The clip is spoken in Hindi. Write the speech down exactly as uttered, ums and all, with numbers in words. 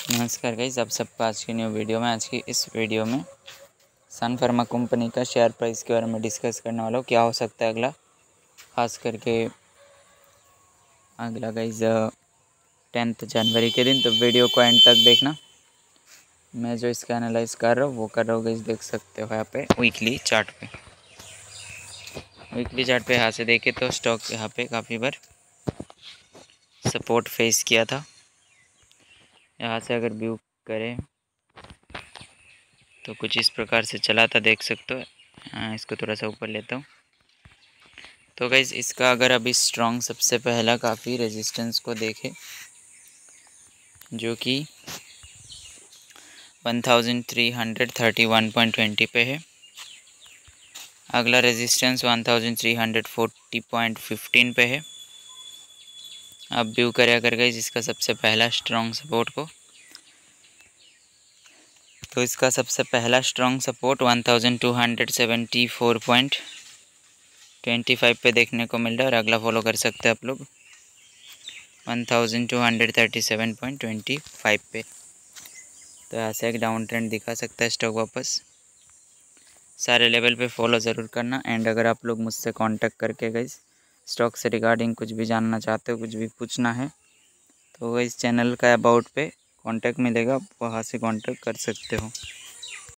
नमस्कार गाइस, आप सबका आज की न्यू वीडियो में आज की इस वीडियो में सन फार्मा कंपनी का शेयर प्राइस के बारे में डिस्कस करने वाला हूँ। क्या हो सकता है अगला, खास करके अगला गाइस टेंथ जनवरी के दिन। तो वीडियो को एंड तक देखना। मैं जो इसका एनालाइज कर रहा हूँ वो कर रहा हूँ गाइस, देख सकते हो यहाँ पे वीकली चार्ट पे वीकली चार्ट पे यहाँ से देखे तो स्टॉक यहाँ पे काफ़ी बार सपोर्ट फेस किया था। यहाँ से अगर व्यू करें तो कुछ इस प्रकार से चला था, देख सकते हो। इसको थोड़ा सा ऊपर लेता हूँ तो गाइज इसका अगर अभी स्ट्रॉन्ग सबसे पहला काफ़ी रेजिस्टेंस को देखे जो कि one thousand three hundred thirty one point twenty पे है। अगला resistance one thousand three hundred forty point fifteen पे है। अब व्यू करें अगर गाइज इसका सबसे पहला स्ट्रॉन्ग सपोर्ट को, तो इसका सबसे पहला strong support one thousand two hundred seventy four point twenty five पे देखने को मिल रहा है। और अगला फॉलो कर सकते हैं आप लोग one thousand two hundred thirty seven point twenty five पे। तो यहाँ से एक डाउन ट्रेंड दिखा सकता है स्टॉक वापस। सारे लेवल पे फॉलो ज़रूर करना। एंड अगर आप लोग मुझसे कांटेक्ट करके गई स्टॉक से रिगार्डिंग कुछ भी जानना चाहते हो, कुछ भी पूछना है, तो इस चैनल का अबाउट पे कांटेक्ट मिलेगा, आप वहाँ से कांटेक्ट कर सकते हो।